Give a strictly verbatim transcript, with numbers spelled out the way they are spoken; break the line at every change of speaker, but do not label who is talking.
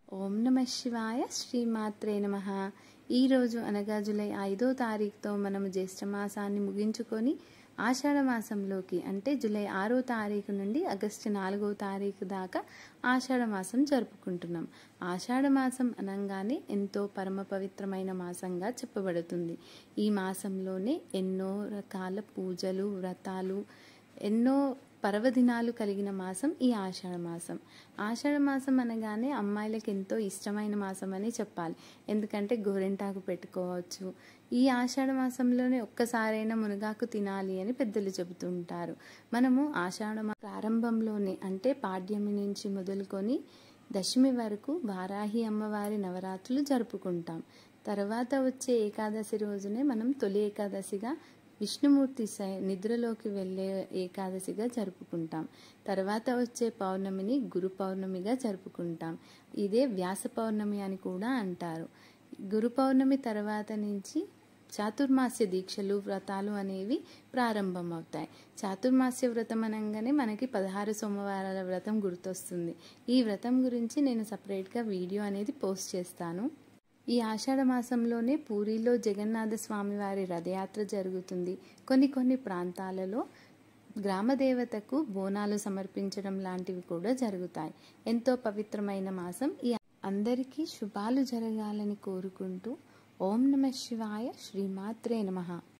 ఓం నమ శివాయ శ్రీమాత్రే నమః. ఈరోజు అనగా జూలై ఐదో తారీఖుతో మనము జ్యేష్ఠ మాసాన్ని ముగించుకొని ఆషాఢ మాసంలోకి అంటే జూలై ఆరో తారీఖు నుండి ఆగస్టు నాలుగో తారీఖు దాకా ఆషాఢ మాసం జరుపుకుంటున్నాం. ఆషాఢ మాసం అనగానే ఎంతో పరమ పవిత్రమైన మాసంగా చెప్పబడుతుంది. ఈ మాసంలోనే ఎన్నో రకాల పూజలు, వ్రతాలు, ఎన్నో పర్వదినాలు కలిగిన మాసం ఈ ఆషాఢ మాసం. ఆషాఢ మాసం అనగానే అమ్మాయిలకు ఎంతో ఇష్టమైన మాసం అని చెప్పాలి. ఎందుకంటే గోరింటాకు పెట్టుకోవచ్చు. ఈ ఆషాఢ మాసంలోనే ఒక్కసారైనా మునగాకు తినాలి అని పెద్దలు చెబుతుంటారు. మనము ఆషాఢ మా ప్రారంభంలోనే అంటే పాడ్యమి నుంచి మొదలుకొని దశమి వరకు వారాహి అమ్మవారి నవరాత్రులు జరుపుకుంటాం. తర్వాత వచ్చే ఏకాదశి రోజునే మనం తొలి ఏకాదశిగా విష్ణుమూర్తి నిద్రలోకి వెళ్ళే ఏకాదశిగా జరుపుకుంటాం. తర్వాత వచ్చే పౌర్ణమిని గురు పౌర్ణమిగా జరుపుకుంటాం. ఇదే వ్యాస పౌర్ణమి అని కూడా అంటారు. గురు పౌర్ణమి తర్వాత నుంచి చాతుర్మాస్య దీక్షలు, వ్రతాలు అనేవి ప్రారంభం అవుతాయి. చాతుర్మాస్య వ్రతం అనగానే మనకి పదహారు సోమవారాల వ్రతం గుర్తొస్తుంది. ఈ వ్రతం గురించి నేను సపరేట్గా వీడియో అనేది పోస్ట్ చేస్తాను. ఈ ఆషాఢ మాసంలోనే పూరిలో జగన్నాథ స్వామి వారి రథయాత్ర జరుగుతుంది. కొన్ని కొన్ని ప్రాంతాలలో గ్రామదేవతకు బోనాలు సమర్పించడం లాంటివి కూడా జరుగుతాయి. ఎంతో పవిత్రమైన మాసం. ఈ అందరికీ శుభాలు జరగాలని కోరుకుంటూ ఓం నమ శివాయ శ్రీమాత్రే నమః.